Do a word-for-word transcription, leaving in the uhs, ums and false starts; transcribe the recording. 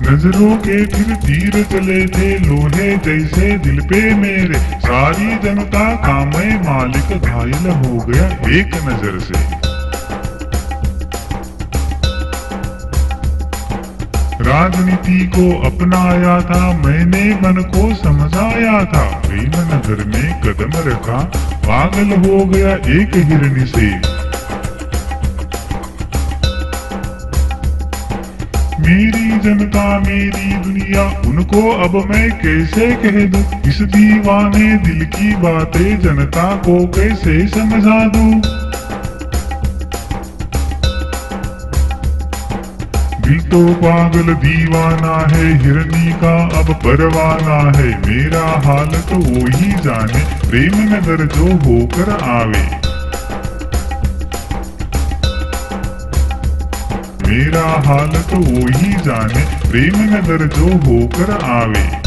नजरों के फिर तीर चले थे लोहे जैसे दिल पे मेरे। सारी जनता का मैं मालिक घायल हो गया एक नजर से। राजनीति को अपनाया था मैंने, मन को समझाया था। प्रेम नगर में कदम रखा, पागल हो गया एक हिरनी से। मेरी जनता मेरी दुनिया, उनको अब मैं कैसे कह दूं। इस दीवाने दिल की बातें जनता को कैसे समझा दूं। दिल तो पागल दीवाना है, हिरनी का अब परवाना है। मेरा हाल तो वो ही जाने, प्रेम नगर जो होकर आवे। मेरा हाल तो वो ही जाने, प्रेम नगर जो होकर आवे।